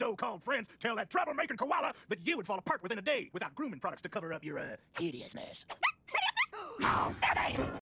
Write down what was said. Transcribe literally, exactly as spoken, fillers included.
so-called friends tell that troublemaking koala that you would fall apart within a day without grooming products to cover up your, uh, hideousness. Hideousness? How dare they!